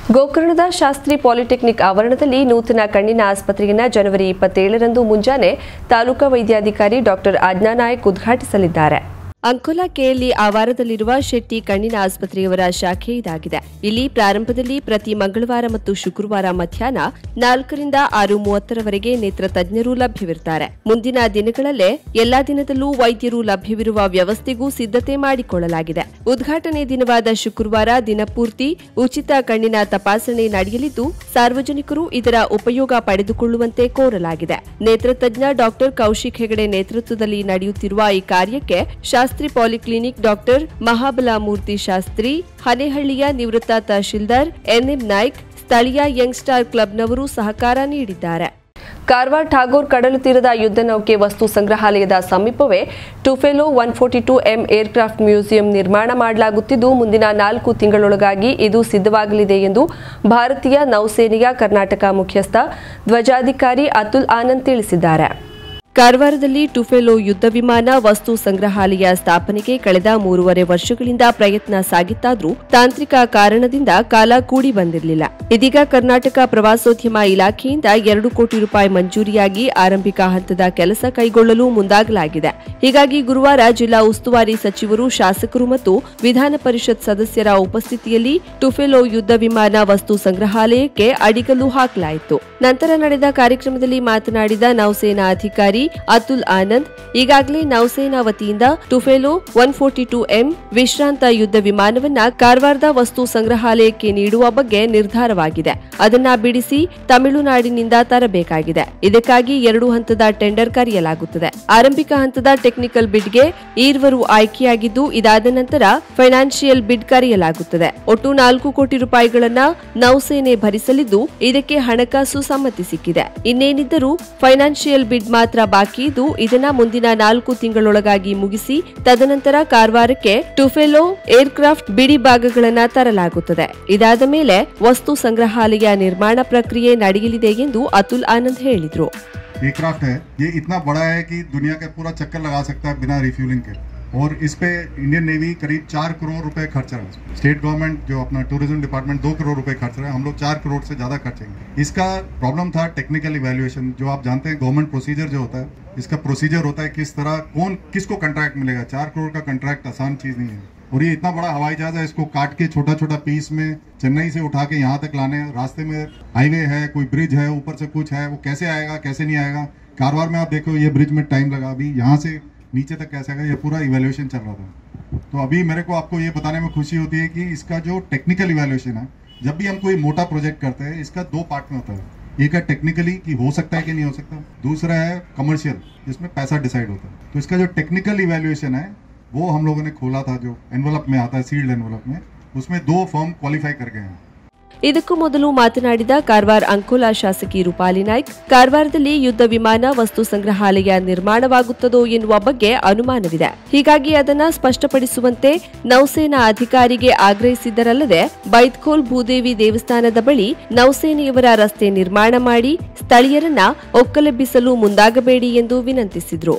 ಗೋಕರ್ಣದ Shastri polytechnic ಆವರಣದಲ್ಲಿ ನೂತನ ಕಣ್ಣಿನ ಆಸ್ಪತ್ರೆಯನ್ನು ಜನವರಿ 27ರಂದು ಮುಂಜಾನೆ ತಾಲೂಕಾ ವೈದ್ಯಾಧಿಕಾರಿ ಡಾಕ್ಟರ್ ಆಜ್ಞಾ ನಾಯಕ್ ಉದ್ಘಾಟಿಸಲಿದ್ದಾರೆ. ಅಂಕೋಲಾ ಕೆಎಲ್ಇ ಆವಾರದಲ್ಲಿರುವ ಶೆಟ್ಟಿ ಕಣ್ಣಿನ ಆಸ್ಪತ್ರೆಯವರ ಶಾಖೆ ಇದಾಗಿದೆ. ಇಲ್ಲಿ ಪ್ರಾರಂಭದಲ್ಲಿ ಪ್ರತಿ ಮಂಗಳವಾರ ಮತ್ತು ಶುಕ್ರವಾರ ಮಧ್ಯಾಹ್ನ 4 ರಿಂದ 6:30ರವರೆಗೆ ನೇತ್ರ ತಜ್ಞರು ಲಭ್ಯವಿರುತ್ತಾರೆ. ಮುಂದಿನ ದಿನಗಳಲ್ಲೇ ಎಲ್ಲಾ ದಿನದಲ್ಲೂ ವೈದ್ಯರು ಲಭ್ಯವಿರುವ ವ್ಯವಸ್ಥೆಗೂ ಸಿದ್ಧತೆ ಮಾಡಿಕೊಳ್ಳಲಾಗಿದೆ. ಉದ್ಘಾಟನೆ ದಿನವಾದ ಶುಕ್ರವಾರ ದಿನಪೂರ್ತಿ ಉಚಿತ ಕಣ್ಣಿನ ತಪಾಸಣೆ ನಡೆಯಲಿದ್ದು ಸಾರ್ವಜನಿಕರು ಇದರ ಉಪಯೋಗ ಪಡೆದುಕೊಳ್ಳುವಂತೆ ಕೋರಲಾಗಿದೆ. ನೇತ್ರ ತಜ್ಞ ಡಾಕ್ಟರ್ ಕೌಶಿಕ್ ಹೆಗಡೆ ನೇತೃತ್ವದಲ್ಲಿ ನಡೆಯುತ್ತಿರುವ ಈ ಕಾರ್ಯಕ್ಕೆ ಶಾಸ್ತ್ರಿ ಪಾಲಿಕ್ಲಿನಿಕ್ ಡಾಕ್ಟರ್ ಮಹಾಬಲಮೂರ್ತಿ ಶಾಸ್ತ್ರಿ, ಹನೇಹಳ್ಳಿಯ ನಿವೃತ್ತ ತಹಶೀಲ್ದಾರ್ ಎನ್ಎಂ ನಾಯ್ಕ್, ಸ್ಥಳೀಯ ಯಂಗ್ ಸ್ಟಾರ್ ಕ್ಲಬ್ನವರು ಸಹಕಾರ ನೀಡಿದ್ದಾರೆ. ಕಾರವಾರ ಠಾಗೋರ್ ಕಡಲು ತೀರದ ಯುದ್ಧ ನೌಕೆ ವಸ್ತು ಸಂಗ್ರಹಾಲಯದ ಸಮೀಪವೇ ಟುಫೆಲೋ 142M ಏರ್ಕ್ರಾಫ್ಟ್ ಮ್ಯೂಸಿಯಂ ನಿರ್ಮಾಣ ಮಾಡಲಾಗುತ್ತಿದ್ದು ಮುಂದಿನ 4 ತಿಂಗಳೊಳಗಾಗಿ ಇದು ಸಿದ್ಧವಾಗಲಿದೆ ಎಂದು ಭಾರತೀಯ ನೌಸೇನೆಯ ಕರ್ನಾಟಕ ಮುಖ್ಯಸ್ಥ ಧ್ವಜಾಧಿಕಾರಿ ಅತುಲ್ ಆನಂದ್ ತಿಳಿಸಿದ್ದಾರೆ. ಕಾರವಾರದಲ್ಲಿ ಟುಫೆಲೋ ಯುದ್ಧ ವಿಮಾನ ವಸ್ತು ಸಂಗ್ರಹಾಲಯ ಸ್ಥಾಪನೆಗೆ ಕಳೆದ 3.5 ವರ್ಷಗಳಿಂದ ಪ್ರಯತ್ನ ಸಾಗಿತ್ತಾದರೂ ತಾಂತ್ರಿಕ ಕಾರಣದಿಂದ ಕಾಲ ಕೂಡಿ ಬಂದಿರಲಿಲ್ಲ. ಇದೀಗ ಕರ್ನಾಟಕ ಪ್ರವಾಸೋದ್ಯಮ ಇಲಾಖೆಯಿಂದ 2 ಕೋಟಿ ರೂಪಾಯಿ ಮಂಜೂರಿಯಾಗಿ ಆರಂಭಿಕ ಹಂತದ ಕೆಲಸ ಕೈಗೊಳ್ಳಲು ಮುಂದಾಗಲಾಗಿದೆ. ಹೀಗಾಗಿ ಗುರುವಾರ ಜಿಲ್ಲಾ ಉಸ್ತುವಾರಿ ಸಚಿವರು, ಶಾಸಕರು ಮತ್ತು ವಿಧಾನ ಪರಿಷತ್ ಸದಸ್ಯರ ಉಪಸ್ಥಿತಿಯಲ್ಲಿ ಟುಫೆಲೋ ಯುದ್ಧ ವಿಮಾನ ವಸ್ತು ಸಂಗ್ರಹಾಲಯಕ್ಕೆ ಅಡಿಗಲ್ಲು ಹಾಕಲಾಯಿತು. ನಂತರ ನಡೆದ ಕಾರ್ಯಕ್ರಮದಲ್ಲಿ ಮಾತನಾಡಿದ ನೌಸೇನಾ ಅಧಿಕಾರಿ ಅತುಲ್ ಆನಂದ್, ಈಗಾಗಲೇ ನೌಸೇನಾ ವತಿಯಿಂದ ಟುಫೆಲೋ 142M ವಿಶ್ರಾಂತ ಯುದ್ಧ ವಿಮಾನವನ್ನ ಕಾರವಾರದ ವಸ್ತು ಸಂಗ್ರಹಾಲಯಕ್ಕೆ ನೀಡುವ ಬಗ್ಗೆ ನಿರ್ಧಾರವಾಗಿದೆ. ಅದನ್ನ ಬಿಡಿಸಿ ತಮಿಳುನಾಡಿನಿಂದ ತರಬೇಕಾಗಿದೆ. ಇದಕ್ಕಾಗಿ 2 ಹಂತದ ಟೆಂಡರ್ ಕರೆಯಲಾಗುತ್ತದೆ. ಆರಂಭಿಕ ಹಂತದ ಟೆಕ್ನಿಕಲ್ ಬಿಡ್ಗೆ ಈರ್ವರು ಆಯ್ಕೆಯಾಗಿದ್ದು, ಇದಾದ ನಂತರ ಫೈನಾನ್ಷಿಯಲ್ ಬಿಡ್ ಕರೆಯಲಾಗುತ್ತದೆ. ಒಟ್ಟು 4 ಕೋಟಿ ರೂಪಾಯಿಗಳನ್ನ ನೌಸೇನೆ ಭರಿಸಲಿದ್ದು, ಇದಕ್ಕೆ ಹಣಕಾಸು ಸಮ್ಮತಿ ಸಿಕ್ಕಿದೆ. ಇನ್ನೇನಿದ್ದರೂ ಫೈನಾನ್ಷಿಯಲ್ ಬಿಡ್ ಮಾತ್ರ ಬಾಕಿ ಇದ್ದು, ಇದನ್ನ ಮುಂದಿನ 4 ತಿಂಗಳೊಳಗಾಗಿ ಮುಗಿಸಿ ತದನಂತರ ಕಾರವಾರಕ್ಕೆ ಟುಫೆಲೋ ಏರ್ಕ್ರಾಫ್ಟ್ ಬಿಡಿ ಭಾಗಗಳನ್ನು ತರಲಾಗುತ್ತದೆ. ಇದಾದ ಮೇಲೆ ವಸ್ತು ಸಂಗ್ರಹಾಲಯ ನಿರ್ಮಾಣ ಪ್ರಕ್ರಿಯೆ ನಡೆಯಲಿದೆ ಎಂದು ಅತುಲ್ ಆನಂದ್ ಹೇಳಿದರು. एयरक्राफ्ट है, ये इतना बड़ा है कि दुनिया का पूरा चक्कर लगा सकता है बिना रिफ्यूलिंग के, और इस पे इंडियन नेवी करीब 4 करोड़ रुपए खर्च रहा है. स्टेट गवर्नमेंट जो अपना टूरिज्म डिपार्टमेंट 2 करोड़ रुपए खर्च रहा है, हम लोग 4 करोड़ से ज्यादा खर्चेंगे. इसका प्रॉब्लम था टेक्निकल इवैल्यूएशन. जो आप जानते हैं गवर्नमेंट प्रोसीजर जो होता है, इसका प्रोसीजर होता है किस तरह कौन किसको कंट्रैक्ट मिलेगा. 4 करोड़ का कंट्रैक्ट आसान चीज नहीं है, और ये इतना बड़ा हवाई जहाज है, इसको काट के छोटा छोटा पीस में चेन्नई से उठा के यहाँ तक लाने, रास्ते में हाईवे है, कोई ब्रिज है, ऊपर से कुछ है, वो कैसे आएगा कैसे नहीं आएगा. कारवार में आप देखो ये ब्रिज में टाइम लगा, अभी यहाँ से नीचे तक कैसे आएगा, ये पूरा इवैल्यूएशन चल रहा था. तो अभी मेरे को आपको ये बताने में खुशी होती है कि इसका जो टेक्निकल इवैल्यूएशन है, जब भी हम कोई मोटा प्रोजेक्ट करते हैं, इसका 2 पार्ट में होता है. एक है टेक्निकली कि हो सकता है कि नहीं हो सकता, दूसरा है कमर्शियल जिसमें पैसा डिसाइड होता है. तो इसका जो टेक्निकल इवैल्यूएशन है वो हम लोगों ने खोला था, जो एनवलप में आता है, सील्ड एनवलप में, उसमें 2 फर्म क्वालिफाई कर गए हैं. ಇದಕ್ಕೂ ಮೊದಲು ಮಾತನಾಡಿದ ಕಾರವಾರ ಅಂಕೋಲಾ ಶಾಸಕಿ ರೂಪಾಲಿ ನಾಯ್ಕ್, ಕಾರವಾರದಲ್ಲಿ ಯುದ್ಧ ವಿಮಾನ ವಸ್ತು ಸಂಗ್ರಹಾಲಯ ನಿರ್ಮಾಣವಾಗುತ್ತದೋ ಎನ್ನುವ ಬಗ್ಗೆ ಅನುಮಾನವಿದೆ. ಹೀಗಾಗಿ ಅದನ್ನು ಸ್ಪಷ್ಟಪಡಿಸುವಂತೆ ನೌಸೇನಾ ಅಧಿಕಾರಿಗೆ ಆಗ್ರಹಿಸಿದ್ದರಲ್ಲದೆ, ಬೈದ್ಖೋಲ್ ಭೂದೇವಿ ದೇವಸ್ಥಾನದ ಬಳಿ ನೌಸೇನೆಯವರ ರಸ್ತೆ ನಿರ್ಮಾಣ ಮಾಡಿ ಸ್ಥಳೀಯರನ್ನ ಒಕ್ಕಲೆಬ್ಬಿಸಲು ಮುಂದಾಗಬೇಡಿ ಎಂದು ವಿನಂತಿಸಿದ್ರು.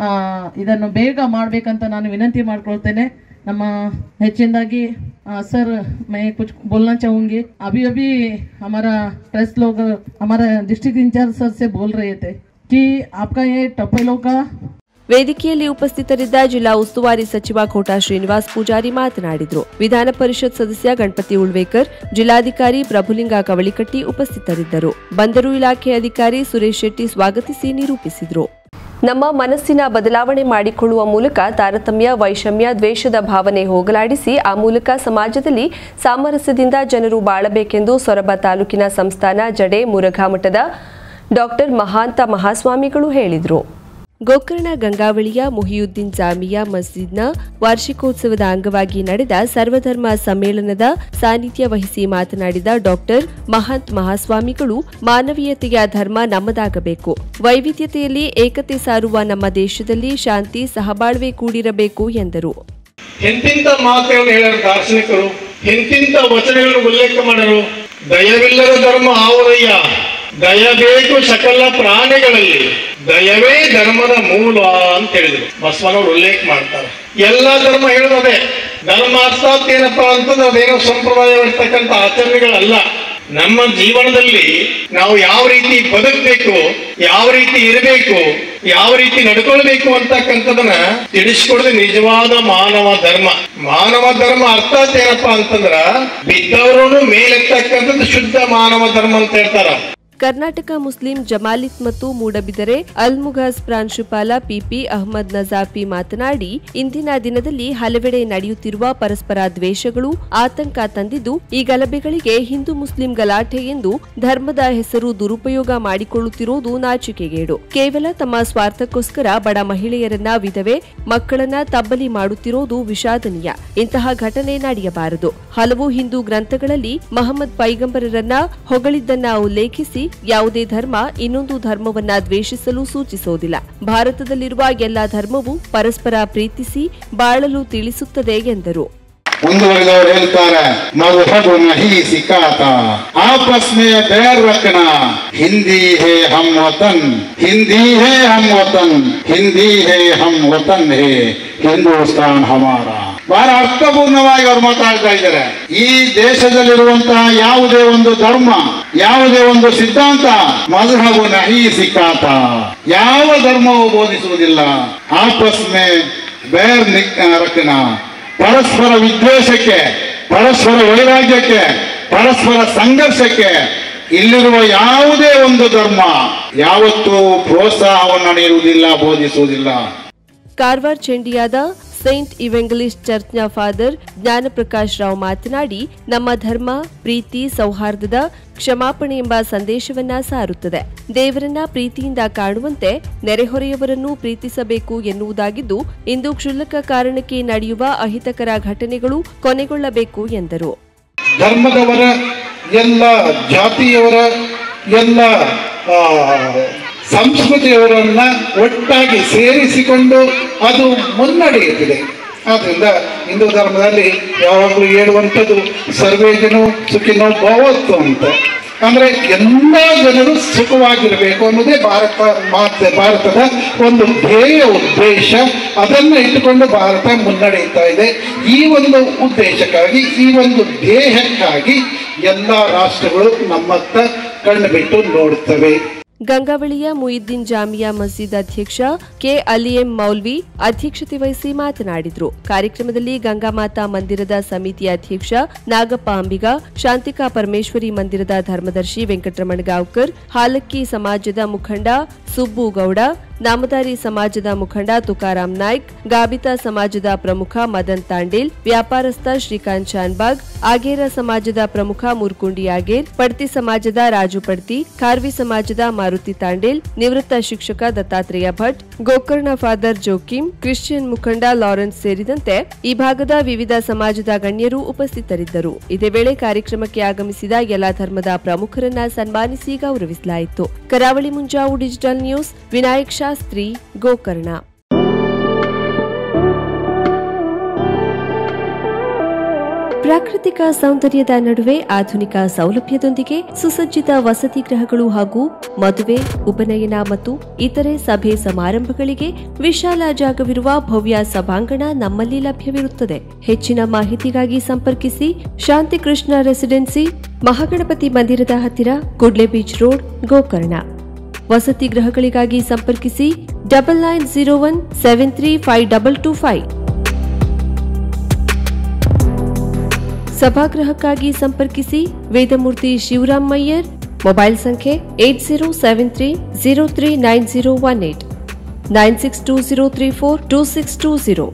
ಇದನ್ನು ಬೇಗ ಮಾಡಬೇಕಂತ ನಾನು ವಿನಂತಿ ಮಾಡ್ಕೊಳ್ತೇನೆ. ನಮ್ಮ ಹೆಚ್ಚಿನದಾಗಿ सर मैं कुछ बोलना चाहूंगी. अभी हमारा प्रेस लोग हमारा डिस्ट्रिक्ट इंचार्ज सर से बोल रहे थे कि आपका ये टपेलो का ವೇದಿಕೆಯಲ್ಲಿ ಉಪಸ್ಥಿತರಿದ್ದ ಜಿಲ್ಲಾ ಉಸ್ತುವಾರಿ ಸಚಿವ ಕೋಟಾ ಶ್ರೀನಿವಾಸ್ ಪೂಜಾರಿ ಮಾತನಾಡಿದರು. ವಿಧಾನ ಪರಿಷತ್ ಸದಸ್ಯ ಗಣಪತಿ ಉಳ್ವೇಕರ್, ಜಿಲ್ಲಾಧಿಕಾರಿ ಪ್ರಭುಲಿಂಗ ಕವಳಿಕಟ್ಟಿ ಉಪಸ್ಥಿತರಿದ್ದರು. ಬಂದರು ಇಲಾಖೆ ಅಧಿಕಾರಿ ಸುರೇಶ್ ಶೆಟ್ಟಿ ಸ್ವಾಗತಿಸಿ ನಿರೂಪಿಸಿದರು. ನಮ್ಮ ಮನಸ್ಸಿನ ಬದಲಾವಣೆ ಮಾಡಿಕೊಳ್ಳುವ ಮೂಲಕ ತಾರತಮ್ಯ, ವೈಷಮ್ಯ, ದ್ವೇಷದ ಭಾವನೆ ಹೋಗಲಾಡಿಸಿ ಆ ಮೂಲಕ ಸಮಾಜದಲ್ಲಿ ಸಾಮರಸ್ಯದಿಂದ ಜನರು ಬಾಳಬೇಕೆಂದು ಸೊರಬ ತಾಲೂಕಿನ ಸಂಸ್ಥಾನ ಜಡೆ ಮುರುಘಾ ಮಠದ ಡಾಕ್ಟರ್ ಮಹಾಂತ ಮಹಾಸ್ವಾಮಿಗಳು ಹೇಳಿದರು. ಗೋಕರ್ಣ ಗಂಗಾವಳಿಯ ಮುಹಿಯುದ್ದೀನ್ ಜಾಮಿಯಾ ಮಸ್ಜಿದ್ನ ವಾರ್ಷಿಕೋತ್ಸವದ ಅಂಗವಾಗಿ ನಡೆದ ಸರ್ವಧರ್ಮ ಸಮ್ಮೇಳನದ ಸಾನ್ನಿಧ್ಯ ವಹಿಸಿ ಮಾತನಾಡಿದ ಡಾಕ್ಟರ್ ಮಹಂತ್ ಮಹಾಸ್ವಾಮಿಗಳು, ಮಾನವೀಯತೆಯ ಧರ್ಮ ನಮ್ಮದಾಗಬೇಕು, ವೈವಿಧ್ಯತೆಯಲ್ಲಿ ಏಕತೆ ಸಾರುವ ನಮ್ಮ ದೇಶದಲ್ಲಿ ಶಾಂತಿ ಸಹಬಾಳ್ವೆ ಕೂಡಿರಬೇಕು ಎಂದರು. ಎಂತಿಂತ ಮಾತುಗಳನ್ನು ಹೇಳರು ದಾರ್ಶನಿಕರು, ಎಂತಿಂತ ವಚನಗಳನ್ನು ಉಲ್ಲೇಖ ಮಾಡರು. ದಯವಿಲ್ಲದ ಧರ್ಮ ಆವರಯ್ಯ, ದಯಬೇಕು ಸಕಲ ಪ್ರಾಣಿಗಳಲ್ಲಿ, ದಯವೇ ಧರ್ಮದ ಮೂಲ ಅಂತ ಹೇಳಿದ್ರು. ಬಸವನವರು ಉಲ್ಲೇಖ ಮಾಡ್ತಾರೆ. ಎಲ್ಲಾ ಧರ್ಮ ಹೇಳೋದೇ ಧರ್ಮ ಅರ್ಥಾತ್ ಏನಪ್ಪಾ ಅಂತಂದ್ರೆ ಅದೇನೋ ಸಂಪ್ರದಾಯವಿರ್ತಕ್ಕಂಥ ಆಚರಣೆಗಳಲ್ಲ. ನಮ್ಮ ಜೀವನದಲ್ಲಿ ನಾವು ಯಾವ ರೀತಿ ಬದುಕಬೇಕು, ಯಾವ ರೀತಿ ಇರಬೇಕು, ಯಾವ ರೀತಿ ನಡ್ಕೊಳ್ಬೇಕು ಅಂತಕ್ಕಂಥದನ್ನ ತಿಳಿಸ್ಕೊಡೋದು ನಿಜವಾದ ಮಾನವ ಧರ್ಮ. ಮಾನವ ಧರ್ಮ ಅರ್ಥಾತ್ ಏನಪ್ಪಾ ಅಂತಂದ್ರ ಬಿದ್ದವರನ್ನು ಮೇಲೆತ್ತಕ್ಕಂಥದ್ದು ಶುದ್ಧ ಮಾನವ ಧರ್ಮ ಅಂತ ಹೇಳ್ತಾರ. ಕರ್ನಾಟಕ ಮುಸ್ಲಿಂ ಜಮಾಲಿತ್ ಮತ್ತು ಮೂಡಬಿದರೆ ಅಲ್ಮುಘಾಸ್ ಪ್ರಾಂಶುಪಾಲ ಪಿಪಿ ಅಹ್ಮದ್ ನಜಾಫಿ ಮಾತನಾಡಿ, ಇಂದಿನ ದಿನದಲ್ಲಿ ಹಲವೆಡೆ ನಡೆಯುತ್ತಿರುವ ಪರಸ್ಪರ ದ್ವೇಷಗಳು ಆತಂಕ ತಂದಿದ್ದು, ಈ ಗಲಭೆಗಳಿಗೆ ಹಿಂದೂ ಮುಸ್ಲಿಂ ಗಲಾಟೆ ಎಂದು ಧರ್ಮದ ಹೆಸರು ದುರುಪಯೋಗ ಮಾಡಿಕೊಳ್ಳುತ್ತಿರುವುದು ನಾಚಿಕೆಗೇಡು. ಕೇವಲ ತಮ್ಮ ಸ್ವಾರ್ಥಕ್ಕೋಸ್ಕರ ಬಡ ಮಹಿಳೆಯರನ್ನ ವಿಧವೆ ಮಕ್ಕಳನ್ನ ತಬ್ಬಲಿ ಮಾಡುತ್ತಿರುವುದು ವಿಷಾದನೀಯ. ಇಂತಹ ಘಟನೆ ನಡೆಯಬಾರದು. ಹಲವು ಹಿಂದೂ ಗ್ರಂಥಗಳಲ್ಲಿ ಮಹಮ್ಮದ್ ಪೈಗಂಬರರನ್ನ ಹೊಗಳಿದ್ದನ್ನ ಉಲ್ಲೇಖಿಸಿ, ಯಾವುದೇ ಧರ್ಮ ಇನ್ನೊಂದು ಧರ್ಮವನ್ನ ದ್ವೇಷಿಸಲು ಸೂಚಿಸುವುದಿಲ್ಲ. ಭಾರತದಲ್ಲಿರುವ ಎಲ್ಲಾ ಧರ್ಮವು ಪರಸ್ಪರ ಪ್ರೀತಿಸಿ ಬಾಳಲು ತಿಳಿಸುತ್ತದೆ ಎಂದರು. ಮುಂದುವರೆದವರು ಹೇಳ್ತಾರೆ, ಮज़हब नहीं सिखाता आपस में बैर रखना, हिंदी है हम वतन, हिंदी है हम वतन, हिंदी है हम वतन है ಹಿಂದೂಸ್ತಾನ್ ಹಮಾರ. ಬಹಳ ಅರ್ಥಪೂರ್ಣವಾಗಿ ಅವರು ಮಾತಾಡ್ತಾ ಇದ್ದಾರೆ. ಈ ದೇಶದಲ್ಲಿರುವಂತಹ ಯಾವುದೇ ಒಂದು ಧರ್ಮ, ಯಾವುದೇ ಒಂದು ಸಿದ್ಧಾಂತ ಮज़हब नहीं सिखाता, ಯಾವ ಧರ್ಮವು ಬೋಧಿಸುವುದಿಲ್ಲ. ಆಪಸ್ ಮೇ बैर रखना, ಪರಸ್ಪರ ವಿದ್ವೇಷಕ್ಕೆ, ಪರಸ್ಪರ ವೈರಾಗ್ಯಕ್ಕೆ, ಪರಸ್ಪರ ಸಂಘರ್ಷಕ್ಕೆ ಇಲ್ಲಿರುವ ಯಾವುದೇ ಒಂದು ಧರ್ಮ ಯಾವತ್ತೂ ಪ್ರೋತ್ಸಾಹವನ್ನು ನೀಡುವುದಿಲ್ಲ, ಬೋಧಿಸುವುದಿಲ್ಲ. ಕಾರವಾರ ಚೆಂಡಿಯಾದ ಸೈಂಟ್ ಇವೆಂಗಲಿಸ್ಟ್ ಚರ್ಚ್ನ ಫಾದರ್ ಜ್ಞಾನಪ್ರಕಾಶ್ ರಾವ್ ಮಾತನಾಡಿ, ನಮ್ಮ ಧರ್ಮ ಪ್ರೀತಿ, ಸೌಹಾರ್ದದ, ಕ್ಷಮಾಪಣೆ ಎಂಬ ಸಂದೇಶವನ್ನ ಸಾರುತ್ತದೆ. ದೇವರನ್ನ ಪ್ರೀತಿಯಿಂದ ಕಾಣುವಂತೆ ನೆರೆಹೊರೆಯವರನ್ನು ಪ್ರೀತಿಸಬೇಕು ಎನ್ನುವುದಾಗಿದ್ದು, ಇಂದು ಕ್ಷುಲ್ಲಕ ಕಾರಣಕ್ಕೆ ನಡೆಯುವ ಅಹಿತಕರ ಘಟನೆಗಳು ಕೊನೆಗೊಳ್ಳಬೇಕು ಎಂದರು. ಧರ್ಮದವರ, ಎಲ್ಲ ಜಾತಿಯವರ, ಎಲ್ಲ ಸಂಸ್ಕೃತಿಯವರನ್ನ ಒಟ್ಟಾಗಿ ಸೇರಿಸಿಕೊಂಡು ಅದು ಮುನ್ನಡೆಯುತ್ತಿದೆ. ಆದ್ರಿಂದ ಹಿಂದೂ ಧರ್ಮದಲ್ಲಿ ಯಾವಾಗಲೂ ಹೇಳುವಂಥದ್ದು ಸರ್ವೇ ಜನ ಸುಖಿನೋ ಭವತ್ತು ಅಂತ, ಅಂದ್ರೆ ಎಲ್ಲ ಜನರು ಸುಖವಾಗಿರಬೇಕು ಅನ್ನೋದೇ ಭಾರತದ ಒಂದು ಧ್ಯೇಯ ಉದ್ದೇಶ. ಅದನ್ನ ಇಟ್ಟುಕೊಂಡು ಭಾರತ ಮುನ್ನಡೆಯುತ್ತಾ ಇದೆ. ಈ ಒಂದು ಉದ್ದೇಶಕ್ಕಾಗಿ, ಈ ಒಂದು ಧ್ಯೇಯಕ್ಕಾಗಿ ಎಲ್ಲ ರಾಷ್ಟ್ರಗಳು ನಮ್ಮತ್ತ ಕಣ್ಣು ಬಿಟ್ಟು ನೋಡುತ್ತವೆ. ಗಂಗಾವಳಿಯ ಮುಯಿದ್ದೀನ್ ಜಾಮಿಯಾ ಮಸ್ಜಿದ್ ಅಧ್ಯಕ್ಷ ಕೆ ಅಲಿಎಂ ಮೌಲ್ವಿ ಅಧ್ಯಕ್ಷತೆ ವಹಿಸಿ ಮಾತನಾಡಿದರು. ಕಾರ್ಯಕ್ರಮದಲ್ಲಿ ಗಂಗಾಮಾತಾ ಮಂದಿರದ ಸಮಿತಿಯ ಅಧ್ಯಕ್ಷ ನಾಗಪ್ಪ ಅಂಬಿಗ, ಶಾಂತಿಕಾ ಪರಮೇಶ್ವರಿ ಮಂದಿರದ ಧರ್ಮದರ್ಶಿ ವೆಂಕಟರಮಣ ಗಾವ್ಕರ್, ಹಾಲಕ್ಕಿ ಸಮಾಜದ ಮುಖಂಡ ಸುಬ್ಬು ಗೌಡ, ನಾಮದಾರಿ ಸಮಾಜದ ಮುಖಂಡ ತುಕಾರಾಂ ನಾಯ್ಕ್, ಗಾಬಿತಾ ಸಮಾಜದ ಪ್ರಮುಖ ಮದನ್ ತಾಂಡೇಲ್, ವ್ಯಾಪಾರಸ್ಥ ಶ್ರೀಕಾಂತ್ ಶಾನ್ಬಾಗ್, ಆಗೇರ ಸಮಾಜದ ಪ್ರಮುಖ ಮುರ್ಕುಂಡಿ ಆಗೇರ್, ಪಡ್ತಿ ಸಮಾಜದ ರಾಜು ಪಡ್ತಿ, ಖಾರ್ವಿ ಸಮಾಜದ ಮಾರುತಿ ತಾಂಡೇಲ್, ನಿವೃತ್ತ ಶಿಕ್ಷಕ Dattatreya Bhat, Gokarna father Joachim, Christian ಮುಖಂಡ ಲಾರೆನ್ಸ್ ಸೇರಿದಂತೆ ಈ ಭಾಗದ ವಿವಿಧ ಸಮಾಜದ ಗಣ್ಯರು ಉಪಸ್ಥಿತರಿದ್ದರು. ಇದೇ ವೇಳೆ ಕಾರ್ಯಕ್ರಮಕ್ಕೆ ಆಗಮಿಸಿದ ಎಲ್ಲಾ ಧರ್ಮದ ಪ್ರಮುಖರನ್ನ ಸನ್ಮಾನಿಸಿ ಗೌರವಿಸಲಾಯಿತು. Karavali Munjavu digital news, Vinayak Shastri, Gokarna. ಪ್ರಾಕೃತಿಕ ಸೌಂದರ್ಯದ ನಡುವೆ ಆಧುನಿಕ ಸೌಲಭ್ಯದೊಂದಿಗೆ ಸುಸಜ್ಜಿತ ವಸತಿ ಗೃಹಗಳು ಹಾಗೂ ಮದುವೆ, ಉಪನಯನ ಮತ್ತು ಇತರೆ ಸಭೆ ಸಮಾರಂಭಗಳಿಗೆ ವಿಶಾಲ ಜಾಗವಿರುವ ಭವ್ಯ ಸಭಾಂಗಣ ನಮ್ಮಲ್ಲಿ ಲಭ್ಯವಿರುತ್ತದೆ. ಹೆಚ್ಚಿನ ಮಾಹಿತಿಗಾಗಿ ಸಂಪರ್ಕಿಸಿ ಶಾಂತಿಕೃಷ್ಣ ರೆಸಿಡೆನ್ಸಿ, ಮಹಾಗಣಪತಿ ಮಂದಿರದ ಹತ್ತಿರ, ಕುಡ್ಲೆ ಬೀಚ್ ರೋಡ್, ಗೋಕರ್ಣ. ವಸತಿ ಗೃಹಗಳಿಗಾಗಿ ಸಂಪರ್ಕಿಸಿ 9901735225. ಸಭಾಗೃಹಕ್ಕಾಗಿ ಸಂಪರ್ಕಿಸಿ ವೇದಮೂರ್ತಿ ಶಿವರಾಮ್ ಮಯ್ಯರ್, ಮೊಬೈಲ್ ಸಂಖ್ಯೆ 8073039018, 9620342620.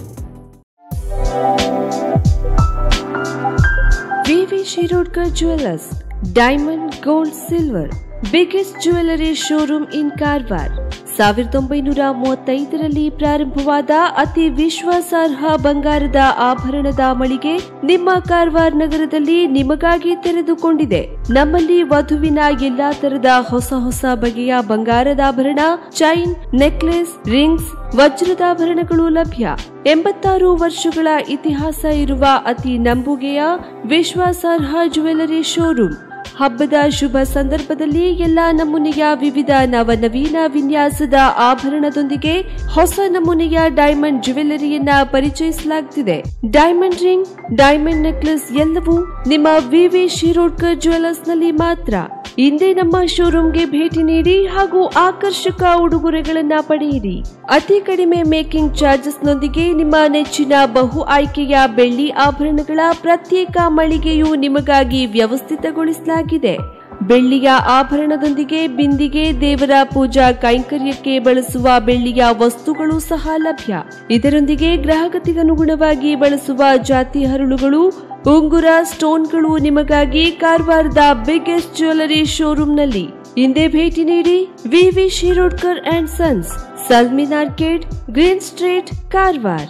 VV Shirodkar jewellers, diamond, gold, silver, biggest jewellery showroom in Karwar. 1935ರಲ್ಲಿ ಪ್ರಾರಂಭವಾದ ಅತಿ ವಿಶ್ವಾಸಾರ್ಹ ಬಂಗಾರದ ಆಭರಣದ ಮಳಿಗೆ ನಿಮ್ಮ ಕಾರವಾರ ನಗರದಲ್ಲಿ ನಿಮಗಾಗಿ ತೆರೆದುಕೊಂಡಿದೆ. ನಮ್ಮಲ್ಲಿ ವಧುವಿನ ಎಲ್ಲಾ ತರದ ಹೊಸ ಬಗೆಯ ಬಂಗಾರದ ಆಭರಣ, ಚೈನ್, ನೆಕ್ಲೆಸ್, ರಿಂಗ್ಸ್, ವಜ್ರದಾಭರಣಗಳು ಲಭ್ಯ. 86 ವರ್ಷಗಳ ಇತಿಹಾಸ ಇರುವ ಅತಿ ನಂಬುಗೆಯ ವಿಶ್ವಾಸಾರ್ಹ ಜ್ಯುವೆಲ್ಲರಿ ಶೋರೂಮ್. ಹಬ್ಬದ ಶುಭ ಸಂದರ್ಭದಲ್ಲಿ ಎಲ್ಲಾ ನಮೂನೆಯ ವಿವಿಧ ನವನವೀನ ವಿನ್ಯಾಸದ ಆಭರಣದೊಂದಿಗೆ ಹೊಸ ನಮೂನೆಯ ಡೈಮಂಡ್ ಜ್ಯುವೆಲರಿಯನ್ನ ಪರಿಚಯಿಸಲಾಗುತ್ತಿದೆ. ಡೈಮಂಡ್ ರಿಂಗ್, ಡೈಮಂಡ್ ನೆಕ್ಲೆಸ್ ಎಲ್ಲವೂ ನಿಮ್ಮ ವಿವಿ ಶಿರೋಡ್ಕರ್ ಜ್ಯುವೆಲರ್ಸ್ ನಲ್ಲಿ ಮಾತ್ರ. ಇಂದೇ ನಮ್ಮ ಶೋರೂಮ್ಗೆ ಭೇಟಿ ನೀಡಿ ಹಾಗೂ ಆಕರ್ಷಕ ಉಡುಗೊರೆಗಳನ್ನ ಪಡೆಯಿರಿ. ಅತಿ ಕಡಿಮೆ ಮೇಕಿಂಗ್ ಚಾರ್ಜಸ್ನೊಂದಿಗೆ ನಿಮ್ಮ ನೆಚ್ಚಿನ ಬಹು ಆಯ್ಕೆಯ ಬೆಳ್ಳಿ ಆಭರಣಗಳ ಪ್ರತ್ಯೇಕ ಮಳಿಗೆಯು ನಿಮಗಾಗಿ ವ್ಯವಸ್ಥಿತಗೊಳಿಸಲಾಗಿದೆ. ಬೆಳ್ಳಿಯ ಆಭರಣದೊಂದಿಗೆ ಬಿಂದಿಗೆ, ದೇವರ ಪೂಜಾ ಕೈಂಕರ್ಯಕ್ಕೆ ಬಳಸುವ ಬೆಳ್ಳಿಯ ವಸ್ತುಗಳು ಸಹ ಲಭ್ಯ. ಇದರೊಂದಿಗೆ ಗ್ರಾಹಕತೆಗನುಗುಣವಾಗಿ ಬಳಸುವ ಜಾತಿ ಹರಳುಗಳು, ಉಂಗುರ, ಸ್ಟೋನ್ಗಳು ನಿಮಗಾಗಿ ಕಾರವಾರದ ಬಿಗ್ಗೆಸ್ಟ್ ಜ್ಯುವೆಲರಿ ಶೋರೂಮ್ನಲ್ಲಿ. ಹಿಂದೆ ಭೇಟಿ ನೀಡಿ. VV Shirodkar and sons, Salmin arcade, green street, Karwar.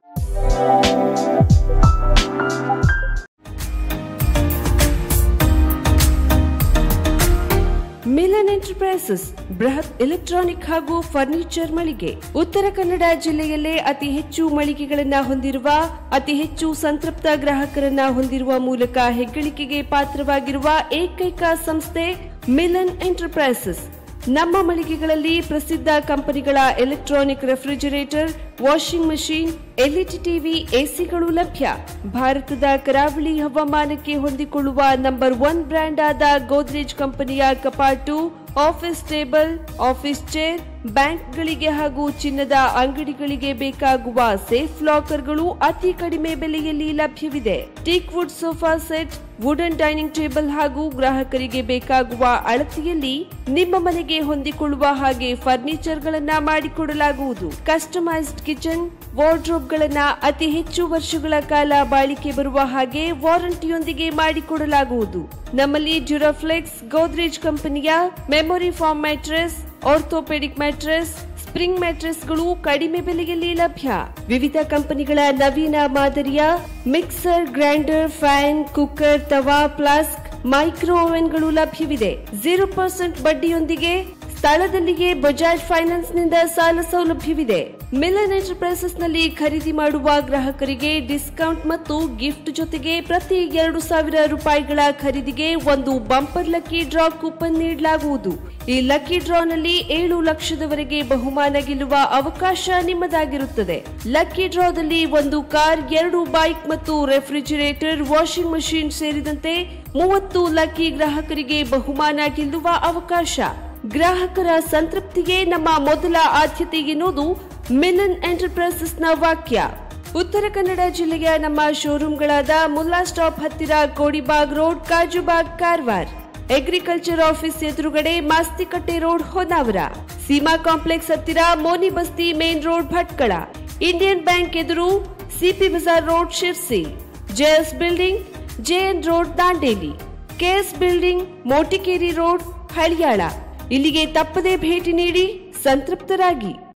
Milan enterprises ಬೃಹತ್ ಎಲೆಕ್ಟ್ರಾನಿಕ್ ಹಾಗೂ ಫರ್ನಿಚರ್ ಮಳಿಗೆ. ಉತ್ತರ ಕನ್ನಡ ಜಿಲ್ಲೆಯಲ್ಲೇ ಅತಿ ಹೆಚ್ಚು ಮಳಿಗೆಗಳನ್ನ ಹೊಂದಿರುವ, ಅತಿ ಹೆಚ್ಚು ಸಂತೃಪ್ತ ಗ್ರಾಹಕರನ್ನ ಹೊಂದಿರುವ ಮೂಲಕ ಹೆಗ್ಗಳಿಕೆಗೆ ಪಾತ್ರವಾಗಿರುವ ಏಕೈಕ ಸಂಸ್ಥೆ ಮಿಲನ್ ಎಂಟರ್ಪ್ರೈಸಸ್. ನಮ್ಮ ಮಳಿಗೆಗಳಲ್ಲಿ ಪ್ರಸಿದ್ಧ ಕಂಪನಿಗಳ electronic refrigerator, washing machine, LED TV, ಎಸಿಗಳು ಲಭ್ಯ. ಭಾರತದ ಕರಾವಳಿ ಹವಾಮಾನಕ್ಕೆ ಹೊಂದಿಕೊಳ್ಳುವ ನಂಬರ್ 1 ಬ್ರ್ಯಾಂಡ್ ಆದ ಗೋದ್ರೇಜ್ ಕಂಪನಿಯ ಕಪಾಟು, ಆಫೀಸ್ ಟೇಬಲ್, ಆಫೀಸ್ ಚೇರ್, ಬ್ಯಾಂಕ್ಗಳಿಗೆ ಹಾಗೂ ಚಿನ್ನದ ಅಂಗಡಿಗಳಿಗೆ ಬೇಕಾಗುವ ಸೇಫ್ ಲಾಕರ್ಗಳು ಅತಿ ಕಡಿಮೆ ಬೆಲೆಯಲ್ಲಿ ಲಭ್ಯವಿದೆ. Teak wood sofa set, wooden dining table ಹಾಗೂ ಗ್ರಾಹಕರಿಗೆ ಬೇಕಾಗುವ ಅಳತೆಯಲ್ಲಿ ನಿಮ್ಮ ಮನೆಗೆ ಹೊಂದಿಕೊಳ್ಳುವ ಹಾಗೆ ಫರ್ನಿಚರ್ ಗಳನ್ನ ಮಾಡಿಕೊಡಲಾಗುವುದು. ಕಸ್ಟಮೈಸ್ಡ್ ಕಿಚನ್, ವಾರ್ಡ್ರೋಬ್ ಗಳನ್ನ ಅತಿ ಹೆಚ್ಚು ವರ್ಷಗಳ ಕಾಲ ಬಾಳಿಕೆ ಬರುವ ಹಾಗೆ ವಾರಂಟಿಯೊಂದಿಗೆ ಮಾಡಿಕೊಡಲಾಗುವುದು. ನಮ್ಮಲ್ಲಿ ಡ್ಯೂರಾಫ್ಲೆಕ್ಸ್, ಗೋದ್ರೇಜ್ ಕಂಪನಿಯ memory foam mattress, orthopaedic mattress, spring ಮ್ಯಾಟ್ರೆಸ್ಗಳು ಕಡಿಮೆ ಬೆಲೆಯಲ್ಲಿ ಲಭ್ಯ. ವಿವಿಧ ಕಂಪನಿಗಳ ನವೀನ ಮಾದರಿಯ mixer, grinder, fan, cooker, tawa, flask, micro ಓವೆನ್ಗಳು ಲಭ್ಯವಿದೆ. 0% ಬಡ್ಡಿಯೊಂದಿಗೆ ಸ್ಥಳದಲ್ಲಿಯೇ ಬಜಾಜ್ ಫೈನಾನ್ಸ್ ನಿಂದ ಸಾಲ ಸೌಲಭ್ಯವಿದೆ. ಮಿಲನ್ ಎಂಟರ್ಪ್ರೈಸಸ್ ನಲ್ಲಿ ಖರೀದಿ ಮಾಡುವ ಗ್ರಾಹಕರಿಗೆ ಡಿಸ್ಕೌಂಟ್ ಮತ್ತು ಗಿಫ್ಟ್ ಜೊತೆಗೆ ಪ್ರತಿ 2,000 ರೂಪಾಯಿಗಳ ಖರೀದಿಗೆ ಒಂದು ಬಂಪರ್ ಲಕ್ಕಿ ಡ್ರಾ ಕೂಪನ್ ನೀಡಲಾಗುವುದು. ಈ ಲಕ್ಕಿ ಡ್ರಾನಲ್ಲಿ 7 ಲಕ್ಷದವರೆಗೆ ಬಹುಮಾನ ಗೆಲ್ಲುವ ಅವಕಾಶ ನಿಮ್ಮದಾಗಿರುತ್ತದೆ. ಲಕ್ಕಿ ಡ್ರಾದಲ್ಲಿ 1 ಕಾರ್, 2 ಬೈಕ್ ಮತ್ತು ರೆಫ್ರಿಜರೇಟರ್, ವಾಷಿಂಗ್ ಮಷೀನ್ ಸೇರಿದಂತೆ 30 ಲಕ್ಕಿ ಗ್ರಾಹಕರಿಗೆ ಬಹುಮಾನ ಗೆಲ್ಲುವ ಅವಕಾಶ. ಗ್ರಾಹಕರ ಸಂತೃಪ್ತಿಗೆ ನಮ್ಮ ಮೊದಲ ಆದ್ಯತೆ ಎನ್ನುವುದು ಮಿಲನ್ ಎಂಟರ್ಪ್ರೈಸಸ್ ನ ವಾಕ್ಯ. ಉತ್ತರ ಕನ್ನಡ ಜಿಲ್ಲೆಯ ನಮ್ಮ ಶೋರೂಮ್ಗಳಾದ ಮುಲ್ಲಾ ಸ್ಟಾಪ್ ಹತ್ತಿರ Kodibag road, Kajubag, Karwar. Agriculture office ಎದುರುಗಡೆ ಮಾಸ್ತಿಕಟ್ಟೆ ರೋಡ್, ಹೊನ್ನಾವರ. ಸೀಮಾ ಕಾಂಪ್ಲೆಕ್ಸ್ ಹತ್ತಿರ Moni Basti main road, Bhatkal. Indian bank ಎದುರು CP Bazar road, Sirsi. JS building, JN road, Dandeli. KS building, Motikeri road, Haliyal. ಇಲ್ಲಿಗೆ ತಪ್ಪದೇ ಭೇಟಿ ನೀಡಿ ಸಂತೃಪ್ತರಾಗಿ.